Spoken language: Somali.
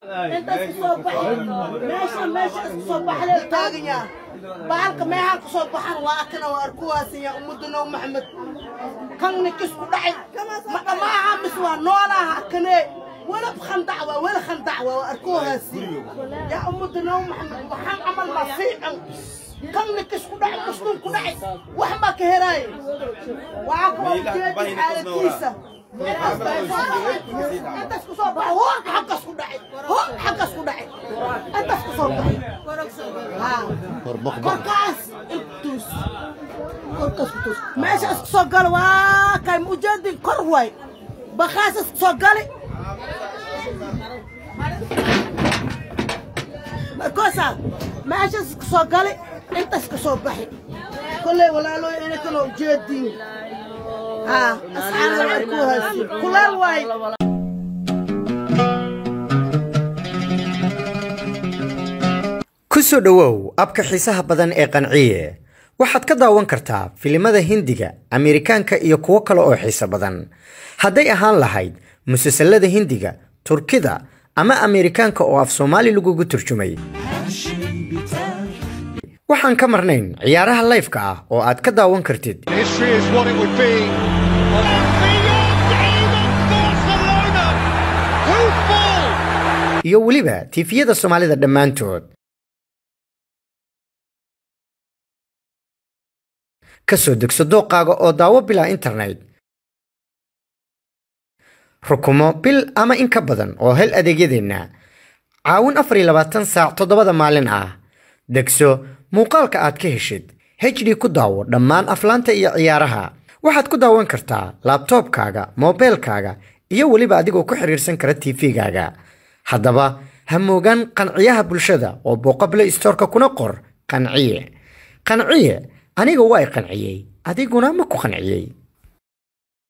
انت الصبح ماشي الصبح للطاقية بعلك ما هاك صبح واكنا واركواسي يا امدنا ومحمد كان نكسو دحي ما عامس ونولا هكني ولا بخن دعوة ولا خن دعوة واركواسي يا امدنا ومحمد وحن عمل مصيع كان نكسو دحي مسلم كدحي وحما كهراي وعاكم جيت على كيسة انت اسكو صبح هو حق اسكو دحي هو حق اسكو دحي انت اسكو صبح ها كركاس القدوس كركاس القدوس ماشي اسكو صقل واكاي مجدد كروي بخاس اسكو صقلي كوسا ماشي اسكو صقلي انت اسكو صبحي كل ولا لو انا كانوا جدين أصحاب العركوها كل الواي kusoo dhawow abka xiisaha badan ee qanciye waxaad ka daawan kartaa filimada Hindiga, Ameerikaanka iyo kuwo kale oo xiiso badan. Hadday ahaan lahayd musalsalada Hindiga, Turkida ama Ameerikaanka oo af Soomaali lagu turjumay. waxaan ka marnayn ciyaaraha live-ka ah oo aad ka daawan kartid. History is what it would be. iyo waliba tifiyada Soomaalida dhamaantood. kasoo degso dooqaaga oo daawo bila internet. rukumo bil ama in ka badan oo hel adeegyadeena. caawin 24 saac 7 maalin ah. degso muuqaalka aad ka heshid HD ku daawo dhammaan aflaanta iyo ciyaaraha. waxaad ku daawan kartaa laptopkaaga, mobilkaaga iyo waliba adigoo ku xiriirsan kara TV-gaaga. haddaba ha moogaan qanciyaha bulshada oo booqo Play Store-ka kuna qor qanciye. qanciye aniga way qanciyay, adiguna ma ku qanciyay.